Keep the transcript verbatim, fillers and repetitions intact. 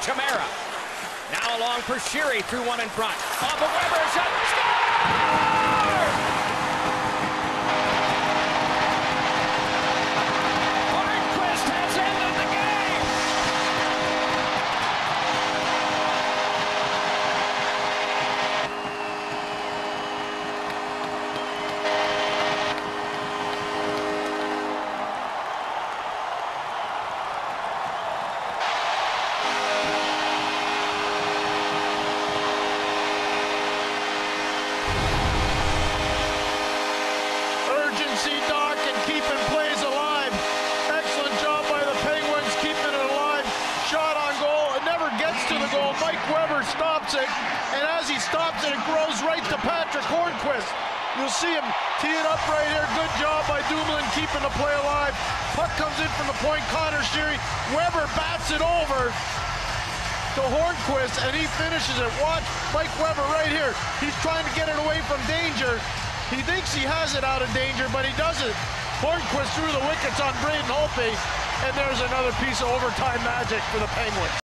Chimera. Now along for Sheary through one in front. Off of Weber, shot, score! Hornqvist has ended the game! Doc and keeping plays alive. Excellent job by the Penguins keeping it alive. Shot on goal. It never gets to the goal. Mike Weber stops it, and as he stops it, it grows right to Patric Hornqvist. You'll see him tee it up right here. Good job by Dumoulin keeping the play alive. Puck comes in from the point. Connor Sheary. Weber bats it over to Hornqvist, and he finishes it. Watch Mike Weber right here. He's trying to get it away from danger. He thinks he has it out of danger, but he doesn't. Hornqvist through the wickets on Braden Holtby, and there's another piece of overtime magic for the Penguins.